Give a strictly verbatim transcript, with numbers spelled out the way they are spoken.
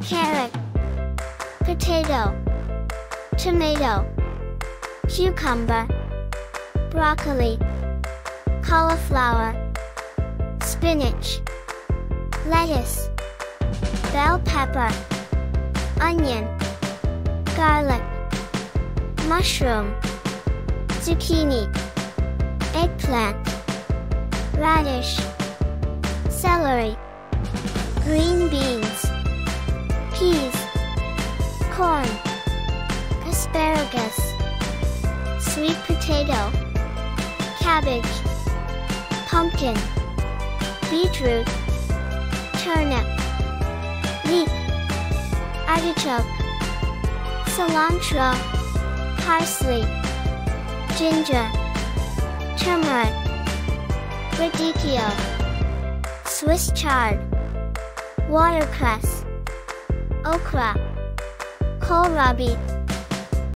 carrot, potato, tomato, cucumber, broccoli, cauliflower, spinach, lettuce, bell pepper, onion, garlic, mushroom, zucchini, eggplant, radish, celery, green beans, peas, corn, asparagus, sweet potato, cabbage, pumpkin, beetroot, turnip, leek, artichoke, cilantro, parsley, ginger, turmeric, radicchio, Swiss chard, watercress, okra, kohlrabi.